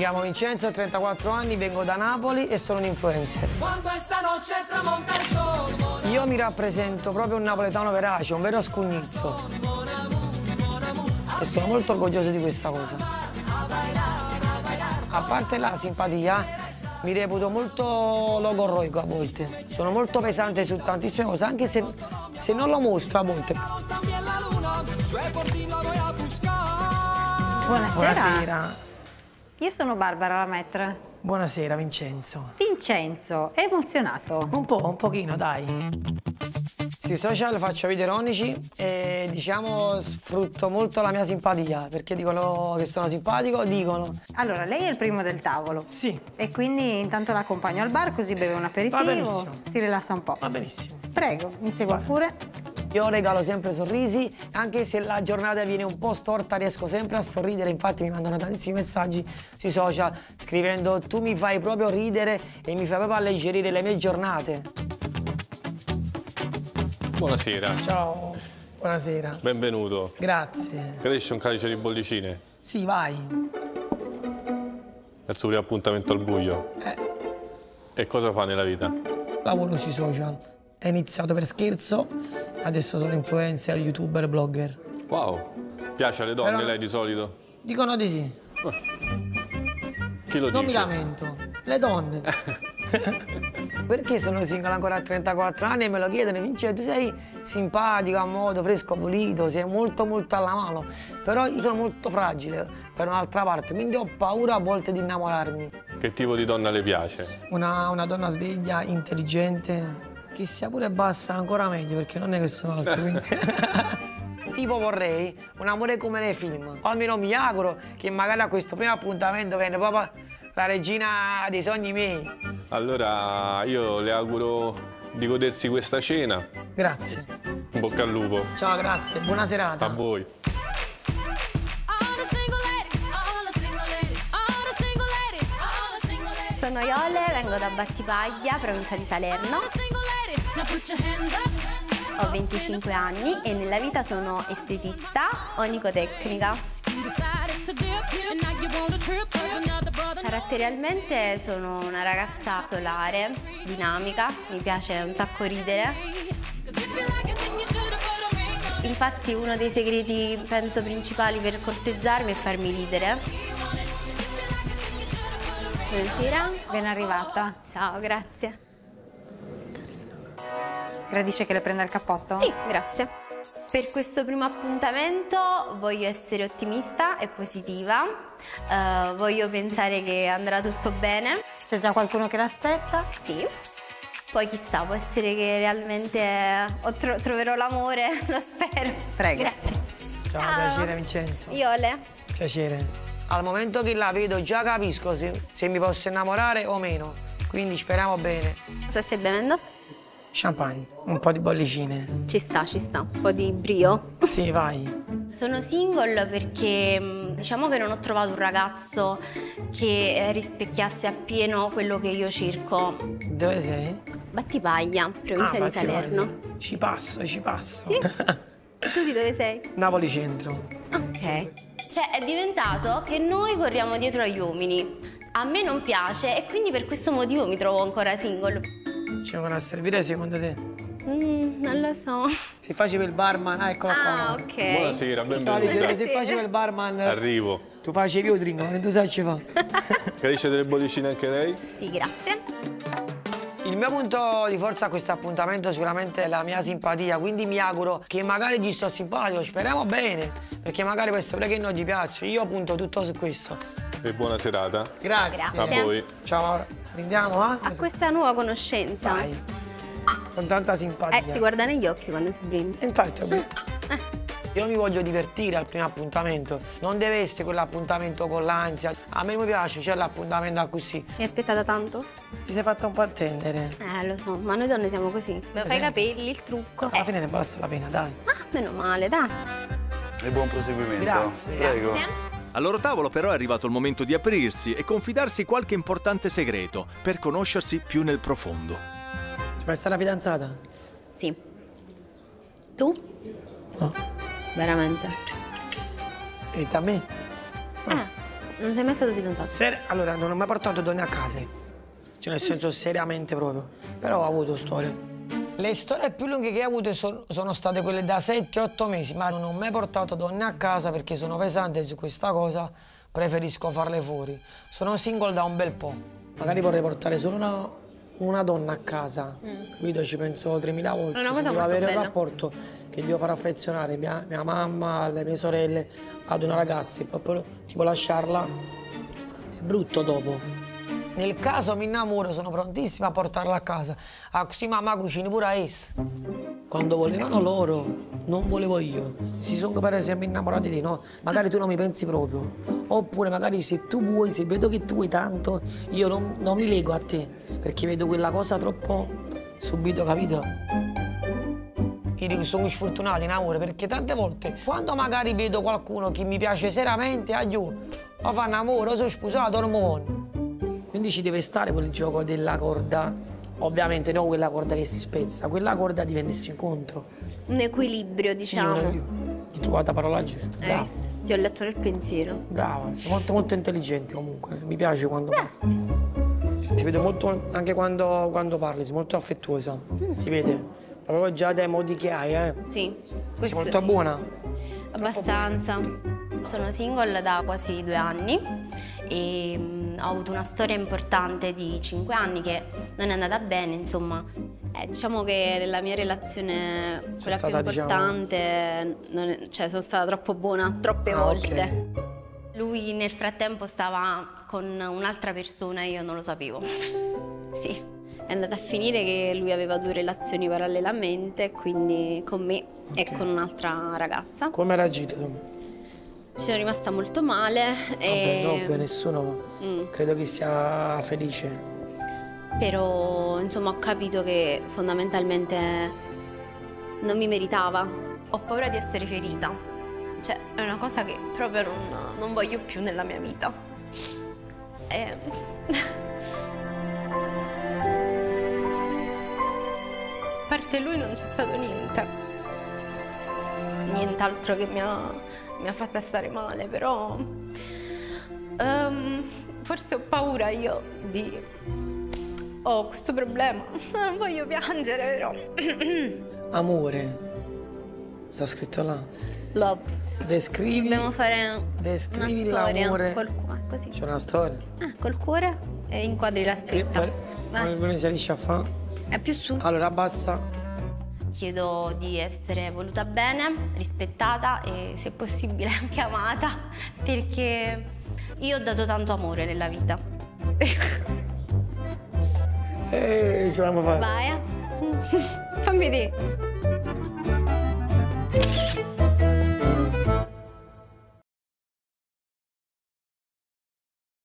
chiamo Vincenzo, ho 34 anni, vengo da Napoli e sono un influencer. Quando stanotte tramonta il sole. Io mi rappresento proprio un napoletano verace, un vero scugnizzo. E sono molto orgoglioso di questa cosa. A parte la simpatia, mi reputo molto logorroico a volte. Sono molto pesante su tantissime cose, anche se non lo mostro a volte. Buonasera. Buonasera. Io sono Barbara Lamaitre. Buonasera Vincenzo. Vincenzo, è emozionato? Un pochino, dai. Sui social faccio video ironici e diciamo sfrutto molto la mia simpatia, perché dicono che sono simpatico, dicono. Allora, lei è il primo del tavolo. Sì. E quindi intanto l'accompagno al bar, così beve un aperitivo, si rilassa un po'. Va benissimo. Prego, mi segua pure. Io regalo sempre sorrisi, anche se la giornata viene un po' storta riesco sempre a sorridere, infatti mi mandano tantissimi messaggi sui social scrivendo tu mi fai proprio ridere e mi fai proprio alleggerire le mie giornate. Buonasera. Ciao, buonasera. Benvenuto. Grazie. Cresce un calice di bollicine? Sì, vai. È il suo primo appuntamento al buio? E cosa fa nella vita? Lavoro sui social. È iniziato per scherzo, adesso sono influencer, youtuber, blogger. Wow. Piace alle donne lei di solito? Dicono di sì. Chi lo Non mi dice? lamento. Le donne. Perché sono single ancora a 34 anni e me lo chiedono, Vincenzo, tu sei simpatico, a modo, fresco, pulito, sei molto alla mano. Però io sono molto fragile per un'altra parte, quindi ho paura a volte di innamorarmi. Che tipo di donna le piace? Una donna sveglia, intelligente, che sia pure bassa ancora meglio, perché non è che sono alto, quindi... Tipo vorrei un amore come nei film. O almeno mi auguro che magari a questo primo appuntamento viene proprio la regina dei sogni miei. Allora io le auguro di godersi questa cena. Grazie. In bocca al lupo. Ciao, grazie. Buona serata. A voi. Sono Iole, vengo da Battipaglia, provincia di Salerno. Ho 25 anni e nella vita sono estetista onicotecnica. Caratterialmente sono una ragazza solare, dinamica, mi piace un sacco ridere. Infatti uno dei segreti, penso, principali per corteggiarmi è farmi ridere. Buonasera. Ben arrivata. Ciao, grazie. Gradisce che le prenda il cappotto? Sì, grazie. Per questo primo appuntamento voglio essere ottimista e positiva, voglio pensare che andrà tutto bene. C'è già qualcuno che l'aspetta? Sì. Poi chissà, può essere che realmente troverò l'amore, lo spero. Prego. Grazie. Ciao, piacere Vincenzo. Iole. Piacere. Al momento che la vedo già capisco se mi posso innamorare o meno, quindi speriamo bene. Cosa stai bevendo? Champagne, un po' di bollicine. Ci sta, un po' di brio. Sì, vai. Sono single perché diciamo che non ho trovato un ragazzo che rispecchiasse appieno quello che io cerco. Dove sei? Battipaglia, provincia di Salerno. Ci passo. Sì? Tu di dove sei? Napoli centro. Ok. Cioè è diventato che noi corriamo dietro agli uomini. A me non piace e quindi per questo motivo mi trovo ancora single. Ci vengono a servire secondo te? Non lo so. Se facevi il barman, eccola qua. Ah, ok. Buonasera, Stavo dicendo, benvenuta. se facevi il barman... Arrivo. Tu facevi il drink, non tu sai ci fa. Cresce delle bollicine anche lei? Sì, grazie. Il mio punto di forza a questo appuntamento sicuramente è la mia simpatia, quindi mi auguro che magari gli sto simpatico, speriamo bene, perché magari può essere che non gli piace, io punto tutto su questo. E buona serata. Grazie. A voi. Ciao Maura. Prendiamo, va? A questa nuova conoscenza. Vai. Con tanta simpatia. Si guarda negli occhi quando si brinda. Infatti, io mi voglio divertire al primo appuntamento, non deve essere quell'appuntamento con l'ansia. A me non mi piace, c'è l'appuntamento così. Mi aspettata tanto? Ti sei fatta un po' attendere. Lo so, ma noi donne siamo così. Fai i capelli, il trucco. Alla fine ne basta la pena, dai. Meno male, dai. E buon proseguimento. Grazie. Prego. Grazie. Al loro tavolo però è arrivato il momento di aprirsi e confidarsi qualche importante segreto per conoscersi più nel profondo. Ci puoi stare la fidanzata? Sì. Tu? No. Veramente? E a me? Non sei mai stato fidanzato? Allora, non ho mai portato donne a casa. Cioè, nel senso, seriamente proprio. Però ho avuto storie. Le storie più lunghe che ho avuto sono state quelle da 7-8 mesi, ma non ho mai portato donne a casa perché sono pesante su questa cosa, preferisco farle fuori. Sono single da un bel po'. Magari vorrei portare solo una donna a casa, capito? Ci penso 3000 volte. È una cosa devo molto avere bella. un rapporto che devo far affezionare mia mamma, le mie sorelle ad una ragazza e poi tipo lasciarla è brutto dopo. Nel caso mi innamoro, sono prontissima a portarla a casa. Ah, così mamma cucini pure a essa. Quando volevano loro, non volevo io. Si sono per esempio innamorati di no. Magari tu non mi pensi proprio. Oppure magari se tu vuoi, se vedo che tu vuoi tanto, io non mi lego a te. Perché vedo quella cosa troppo subito, capito? Io dico sono sfortunato in amore perché tante volte quando magari vedo qualcuno che mi piace seriamente, o fanno amore, o sono sposato, o non mi voglio. Quindi ci deve stare quel gioco della corda, ovviamente non quella corda che si spezza, quella corda di venirsi incontro. Un equilibrio, diciamo. Sì, hai trovato la parola giusta. Brava. Ti ho letto nel pensiero. Brava, sei molto molto intelligente comunque, mi piace quando parli. Ti vedo molto, anche quando parli, sei molto affettuosa, si vede. Proprio già dai modi che hai, Sì, sei molto buona. Abbastanza. Sono single da quasi 2 anni e ho avuto una storia importante di 5 anni che non è andata bene, insomma. Diciamo che la mia relazione, quella più importante, cioè sono stata troppo buona troppe volte. Okay. Lui nel frattempo stava con un'altra persona e io non lo sapevo. Sì. È andata a finire che lui aveva 2 relazioni parallelamente, quindi con me e con un'altra ragazza. Come hai reagito tu? Ci sono rimasta molto male. Vabbè, ovvio, nessuno credo che sia felice. Però insomma ho capito che fondamentalmente non mi meritava. Ho paura di essere ferita. Cioè è una cosa che proprio non voglio più nella mia vita. A parte lui non c'è stato niente. Nient'altro che mi ha fatta stare male, però forse ho paura io ho questo problema. Non voglio piangere, però. Amore, sta scritto là. Love. Descrivi. Dobbiamo fare Descrivi una storia l'amore. col cuore, così. C'è una storia. Col cuore e inquadri la scritta. Come si riesce a fare? È più su. Allora abbassa. Chiedo di essere voluta bene, rispettata e se possibile anche amata, perché io ho dato tanto amore nella vita. Ce la fare. Vai, fammi vedere.